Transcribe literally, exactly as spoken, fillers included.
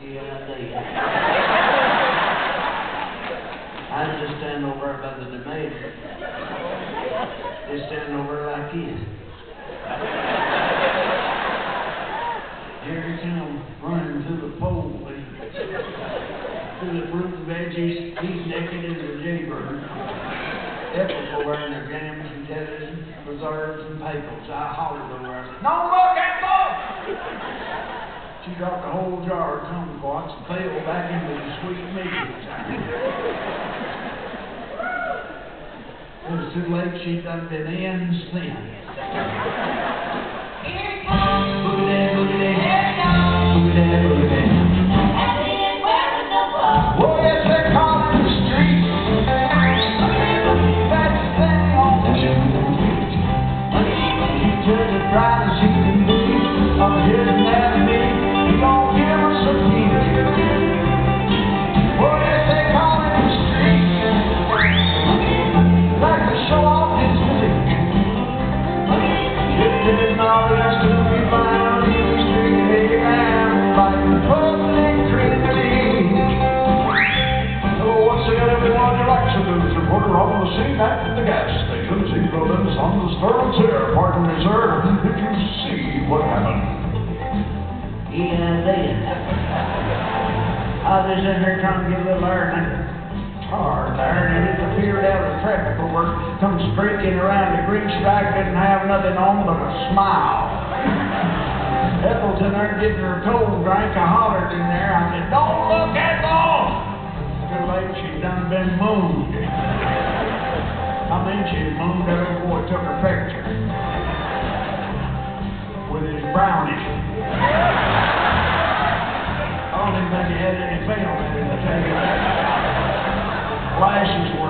Yeah, I did. I just stand over by the domain. Just stand over like this. Here he comes running to the pole. To the fruit and veggies, he's naked as a jaybird. Ethel's over in their jams and tethers, preserves and papers. I hollered over her. I said, "Don't look, Ethel!" She dropped a whole jar of kumquats and fell back into the sweet meat. It was too late. She'd done been in sin. Here it comes. Boogie-day, boogie-day. Here it comes. Boogie-day, boogie-day. At the end where the no ball. Oh, yes, they call it the street. That's the thing on the shoe. Just as bright as she can be. Up his anatomy. He gon' give us a key. Oh, yes, they call it the street. Like to show off his physique. If there's knowledge to be found in the street, hey man, like the public critique. So once again, everyone, your action news reporter on the scene at the gas station. Zero limits on the thoroughfare, parking reserve. If you see what happened. Yeah, I did. I was just in here trying to get a little air and it's hard there, and it appeared out of traffic over, come streaking around. The green stripe didn't have nothing on but a smile. Ethel's in there getting her cold drink. I hollered in there. I said, "Don't look, Ethel!" Too late, she'd done been mooned. I mean, she'd mooned that old boy took her picture with his brownie. I don't even think he had any film in it, to tell you that. Flashes